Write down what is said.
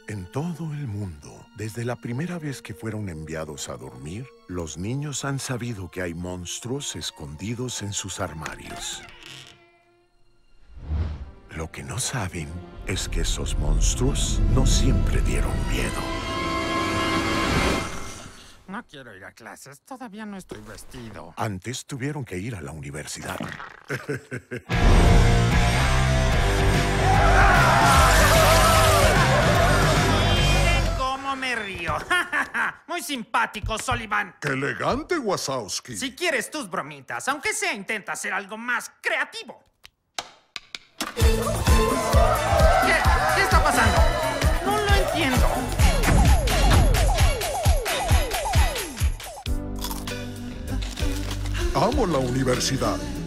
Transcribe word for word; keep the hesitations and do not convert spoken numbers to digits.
En todo el mundo, desde la primera vez que fueron enviados a dormir, los niños han sabido que hay monstruos escondidos en sus armarios. Lo que no saben es que esos monstruos no siempre dieron miedo. No quiero ir a clases, todavía no estoy vestido. Antes tuvieron que ir a la universidad. Me río. Muy simpático, Sullivan. ¡Qué elegante, Wazowski! Si quieres tus bromitas, aunque sea, intenta hacer algo más creativo. ¿Qué? ¿Qué está pasando? No lo entiendo. Amo la universidad.